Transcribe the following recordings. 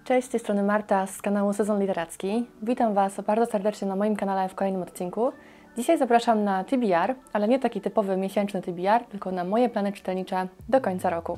Cześć, z tej strony Marta z kanału Sezon Literacki. Witam Was bardzo serdecznie na moim kanale w kolejnym odcinku. Dzisiaj zapraszam na TBR, ale nie taki typowy miesięczny TBR, tylko na moje plany czytelnicze do końca roku.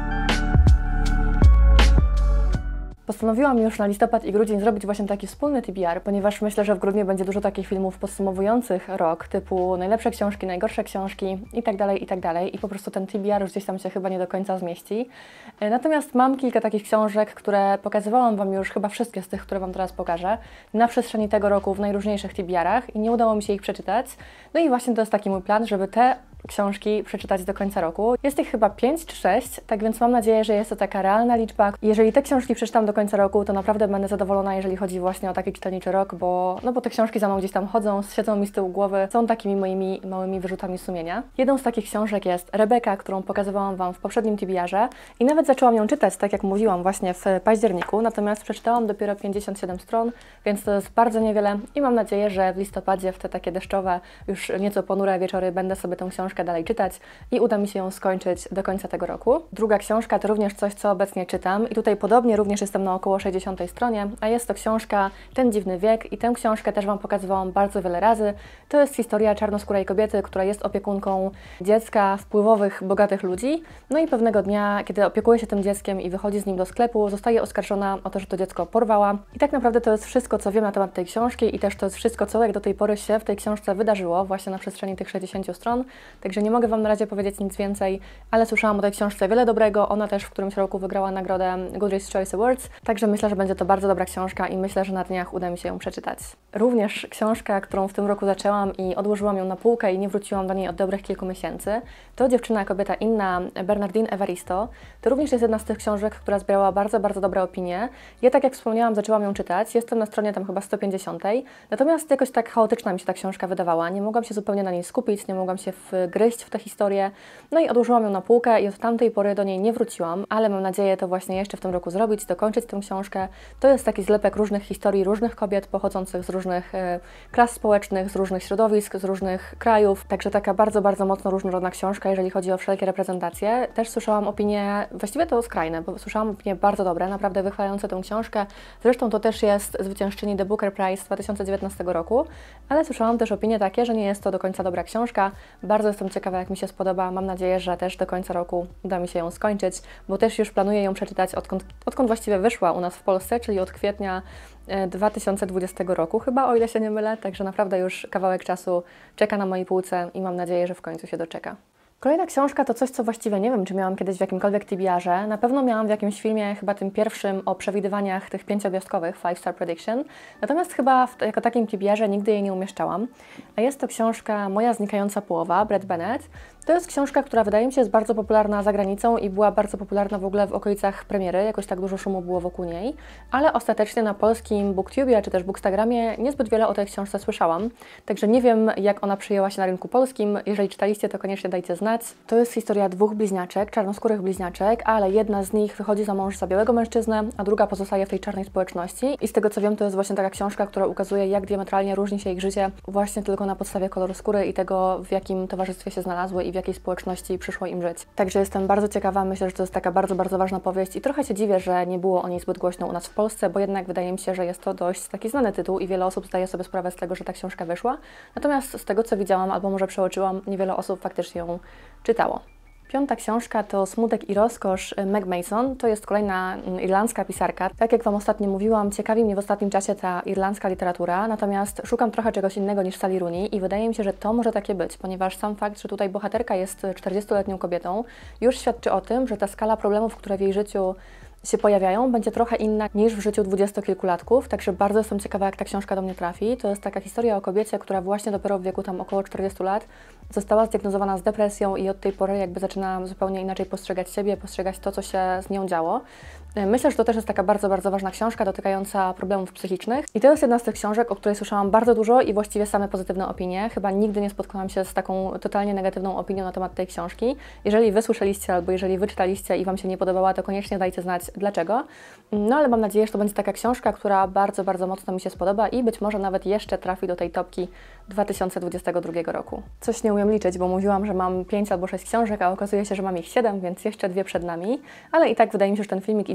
Postanowiłam już na listopad i grudzień zrobić właśnie taki wspólny TBR, ponieważ myślę, że w grudniu będzie dużo takich filmów podsumowujących rok, typu najlepsze książki, najgorsze książki itd. I po prostu ten TBR już gdzieś tam się chyba nie do końca zmieści. Natomiast mam kilka takich książek, które pokazywałam Wam już chyba wszystkie z tych, które Wam teraz pokażę, na przestrzeni tego roku w najróżniejszych TBR-ach i nie udało mi się ich przeczytać. No i właśnie to jest taki mój plan, żeby te książki przeczytać do końca roku. Jest ich chyba 5 czy 6, tak więc mam nadzieję, że jest to taka realna liczba. Jeżeli te książki przeczytam do końca roku, to naprawdę będę zadowolona, jeżeli chodzi właśnie o taki czytelniczy rok, bo te książki za mną gdzieś tam chodzą, siedzą mi z tyłu głowy, są takimi moimi małymi wyrzutami sumienia. Jedną z takich książek jest Rebeka, którą pokazywałam Wam w poprzednim TBR-ze i nawet zaczęłam ją czytać, tak jak mówiłam, właśnie w październiku, natomiast przeczytałam dopiero 57 stron, więc to jest bardzo niewiele i mam nadzieję, że w listopadzie, w te takie deszczowe, już nieco ponure wieczory będę sobie tę książkę dalej czytać i uda mi się ją skończyć do końca tego roku. Druga książka to również coś, co obecnie czytam i tutaj podobnie również jestem na około 60 stronie, a jest to książka Ten dziwny wiek i tę książkę też Wam pokazywałam bardzo wiele razy. To jest historia czarnoskórej kobiety, która jest opiekunką dziecka wpływowych, bogatych ludzi. No i pewnego dnia, kiedy opiekuje się tym dzieckiem i wychodzi z nim do sklepu, zostaje oskarżona o to, że to dziecko porwała. I tak naprawdę to jest wszystko, co wiem na temat tej książki i też to jest wszystko, co jak do tej pory się w tej książce wydarzyło, właśnie na przestrzeni tych 60 stron. Także nie mogę Wam na razie powiedzieć nic więcej, ale słyszałam o tej książce wiele dobrego. Ona też w którymś roku wygrała nagrodę Goodreads Choice Awards, także myślę, że będzie to bardzo dobra książka i myślę, że na dniach uda mi się ją przeczytać. Również książka, którą w tym roku zaczęłam i odłożyłam ją na półkę i nie wróciłam do niej od dobrych kilku miesięcy, to Dziewczyna, kobieta inna Bernardine Evaristo. To również jest jedna z tych książek, która zbierała bardzo, bardzo dobre opinie. Ja, tak jak wspomniałam, zaczęłam ją czytać, jestem na stronie tam chyba 150, natomiast jakoś tak chaotyczna mi się ta książka wydawała, nie mogłam się zupełnie na niej skupić, nie mogłam się wgryźć w tę historię, no i odłożyłam ją na półkę i od tamtej pory do niej nie wróciłam, ale mam nadzieję to właśnie jeszcze w tym roku zrobić, dokończyć tę książkę. To jest taki zlepek różnych historii, różnych kobiet pochodzących z różnych klas społecznych, z różnych środowisk, z różnych krajów, także taka bardzo, bardzo mocno różnorodna książka, jeżeli chodzi o wszelkie reprezentacje. Też słyszałam opinie, właściwie to skrajne, bo słyszałam opinie bardzo dobre, naprawdę wychwalające tę książkę. Zresztą to też jest zwyciężczyni The Booker Prize z 2019 roku, ale słyszałam też opinie takie, że nie jest to do końca dobra książka. Bardzo jestem ciekawa, jak mi się spodoba. Mam nadzieję, że też do końca roku uda mi się ją skończyć, bo też już planuję ją przeczytać odkąd właściwie wyszła u nas w Polsce, czyli od kwietnia 2020 roku chyba, o ile się nie mylę, także naprawdę już kawałek czasu czeka na mojej półce i mam nadzieję, że w końcu się doczeka. Kolejna książka to coś, co właściwie nie wiem, czy miałam kiedyś w jakimkolwiek TBR-ze. Na pewno miałam w jakimś filmie, chyba tym pierwszym, o przewidywaniach tych 5-gwiazdkowych, 5-star prediction. Natomiast chyba jako takim TBR-ze nigdy jej nie umieszczałam. A jest to książka Moja znikająca połowa, Bret Bennett. To jest książka, która wydaje mi się jest bardzo popularna za granicą i była bardzo popularna w ogóle w okolicach premiery, jakoś tak dużo szumu było wokół niej, ale ostatecznie na polskim BookTubie czy też Bookstagramie niezbyt wiele o tej książce słyszałam, także nie wiem, jak ona przyjęła się na rynku polskim. Jeżeli czytaliście, to koniecznie dajcie znać. To jest historia dwóch bliźniaczek, czarnoskórych bliźniaczek, ale jedna z nich wychodzi za mąż za białego mężczyznę, a druga pozostaje w tej czarnej społeczności i z tego co wiem, to jest właśnie taka książka, która ukazuje, jak diametralnie różni się ich życie właśnie tylko na podstawie koloru skóry i tego, w jakim towarzystwie się znalazły i w jakiej społeczności przyszło im żyć. Także jestem bardzo ciekawa, myślę, że to jest taka bardzo, bardzo ważna powieść i trochę się dziwię, że nie było o niej zbyt głośno u nas w Polsce, bo jednak wydaje mi się, że jest to dość taki znany tytuł i wiele osób zdaje sobie sprawę z tego, że ta książka wyszła. Natomiast z tego, co widziałam albo może przeoczyłam, niewiele osób faktycznie ją czytało. Piąta książka to Smutek i rozkosz Meg Mason. To jest kolejna irlandzka pisarka. Tak jak Wam ostatnio mówiłam, ciekawi mnie w ostatnim czasie ta irlandzka literatura, natomiast szukam trochę czegoś innego niż Sally Rooney i wydaje mi się, że to może takie być, ponieważ sam fakt, że tutaj bohaterka jest 40-letnią kobietą, już świadczy o tym, że ta skala problemów, które w jej życiu się pojawiają, będzie trochę inna niż w życiu dwudziestokilkulatków, także bardzo jestem ciekawa, jak ta książka do mnie trafi. To jest taka historia o kobiecie, która właśnie dopiero w wieku tam około 40 lat została zdiagnozowana z depresją i od tej pory jakby zaczyna zupełnie inaczej postrzegać siebie, postrzegać to, co się z nią działo. Myślę, że to też jest taka bardzo, bardzo ważna książka dotykająca problemów psychicznych i to jest jedna z tych książek, o której słyszałam bardzo dużo i właściwie same pozytywne opinie. Chyba nigdy nie spotkałam się z taką totalnie negatywną opinią na temat tej książki. Jeżeli Wy słyszeliście albo jeżeli Wy czytaliście i Wam się nie podobała, to koniecznie dajcie znać dlaczego. No ale mam nadzieję, że to będzie taka książka, która bardzo, bardzo mocno mi się spodoba i być może nawet jeszcze trafi do tej topki 2022 roku. Coś nie umiem liczyć, bo mówiłam, że mam 5 albo 6 książek, a okazuje się, że mam ich 7, więc jeszcze 2 przed nami, ale i tak wydaje mi się, że ten filmik idzie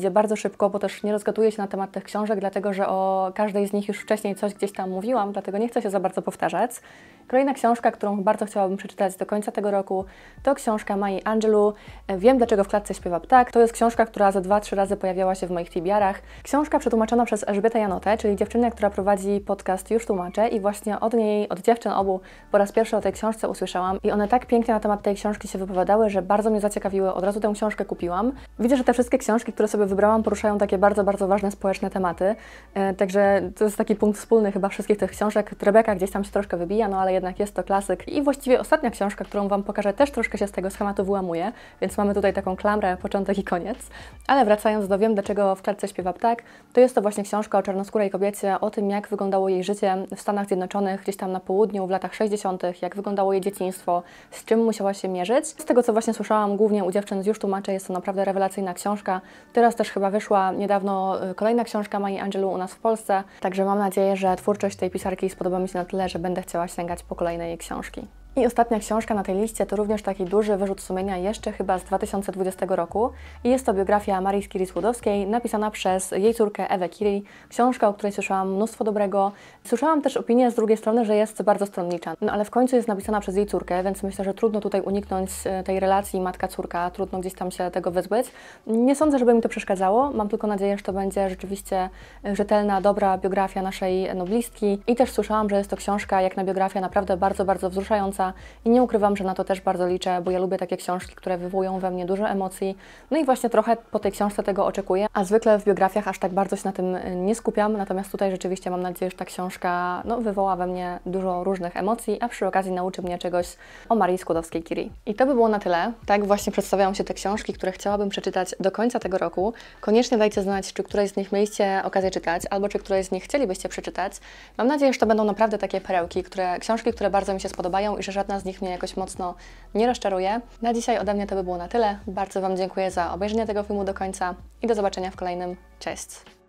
będzie bardzo szybko, bo też nie rozgaduję się na temat tych książek, dlatego że o każdej z nich już wcześniej coś gdzieś tam mówiłam, dlatego nie chcę się za bardzo powtarzać. Kolejna książka, którą bardzo chciałabym przeczytać do końca tego roku, to książka Mai Angelou Wiem, dlaczego w klatce śpiewa ptak. To jest książka, która ze 2-3 razy pojawiała się w moich TBR-ach. Książka przetłumaczona przez Elżbietę Janotę, czyli dziewczynę, która prowadzi podcast Już Tłumaczę i właśnie od niej, od dziewczyn obu po raz pierwszy o tej książce usłyszałam i one tak pięknie na temat tej książki się wypowiadały, że bardzo mnie zaciekawiły. Od razu tę książkę kupiłam. Widzę, że te wszystkie książki, które sobie wybrałam, poruszają takie bardzo, bardzo ważne społeczne tematy. Także to jest taki punkt wspólny chyba wszystkich tych książek. Rebeka gdzieś tam się troszkę wybija, no ale jednak jest to klasyk. I właściwie ostatnia książka, którą Wam pokażę, też troszkę się z tego schematu wyłamuje, więc mamy tutaj taką klamrę, początek i koniec. Ale wracając do Wiem, dlaczego w klatce śpiewa ptak, to jest to właśnie książka o czarnoskórej kobiecie, o tym, jak wyglądało jej życie w Stanach Zjednoczonych, gdzieś tam na południu, w latach 60., jak wyglądało jej dzieciństwo, z czym musiała się mierzyć. Z tego, co właśnie słyszałam głównie u dziewczyn z Już Tłumaczę, jest to naprawdę rewelacyjna książka. Teraz też chyba wyszła niedawno kolejna książka Mai Angelou u nas w Polsce, także mam nadzieję, że twórczość tej pisarki spodoba mi się na tyle, że będę chciała sięgać po kolejne jej książki. I ostatnia książka na tej liście to również taki duży wyrzut sumienia jeszcze chyba z 2020 roku i jest to biografia Marii Curie-Skłodowskiej napisana przez jej córkę Ewę Curie. Książka, o której słyszałam mnóstwo dobrego. Słyszałam też opinię z drugiej strony, że jest bardzo stronnicza, no ale w końcu jest napisana przez jej córkę, więc myślę, że trudno tutaj uniknąć tej relacji matka-córka, trudno gdzieś tam się tego wyzbyć. Nie sądzę, żeby mi to przeszkadzało, mam tylko nadzieję, że to będzie rzeczywiście rzetelna, dobra biografia naszej noblistki i też słyszałam, że jest to książka jak na biografię naprawdę bardzo, bardzo wzruszająca. I nie ukrywam, że na to też bardzo liczę, bo ja lubię takie książki, które wywołują we mnie dużo emocji. No i właśnie trochę po tej książce tego oczekuję, a zwykle w biografiach aż tak bardzo się na tym nie skupiam, natomiast tutaj rzeczywiście mam nadzieję, że ta książka wywoła we mnie dużo różnych emocji, a przy okazji nauczy mnie czegoś o Marii Skłodowskiej-Curie. I to by było na tyle. Tak właśnie przedstawiają się te książki, które chciałabym przeczytać do końca tego roku. Koniecznie dajcie znać, czy któreś z nich mieliście okazję czytać, albo czy któreś z nich chcielibyście przeczytać. Mam nadzieję, że to będą naprawdę takie perełki, książki, które bardzo mi się spodobają i że żadna z nich mnie jakoś mocno nie rozczaruje. Na dzisiaj ode mnie to by było na tyle. Bardzo Wam dziękuję za obejrzenie tego filmu do końca i do zobaczenia w kolejnym. Cześć!